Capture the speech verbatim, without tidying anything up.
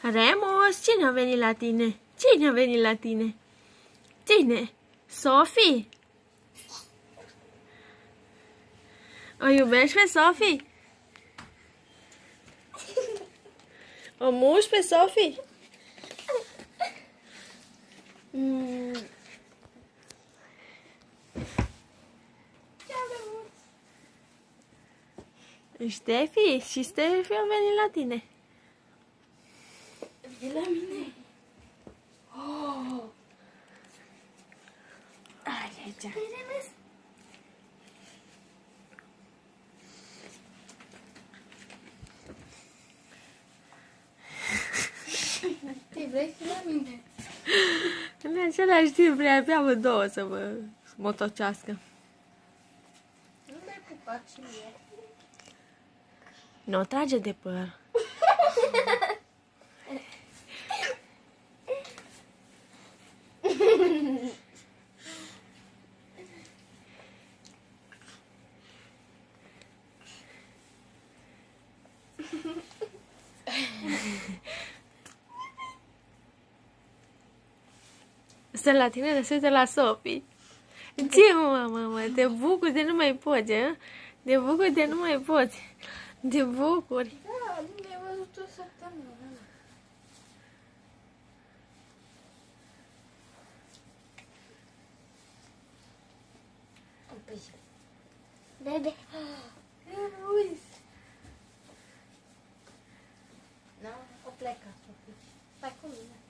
Remus, cine a venit la tine? Cine a venit la tine? Cine? Sophie? O iubești pe Sophie? O muși pe Sophie? Mm. Ștefi? Și Ștefi a venit la tine. Vine la mine. Oh. Ai, aici. Te vrei și la mine? În același timp vrea pe amândouă să mă motocească. Nu mai pupat și mie. Nu o trage de păr. Să la tine se uită la Sophie. Ce, mama, mă, te bucuri de nu mai poți, a? De bucuri de nu mai poți. De bucuri. Da, nu mi-ai văzut o săptămână. Bebe. Uiți. Nu, o plecă, Sofie. Stai cu mine.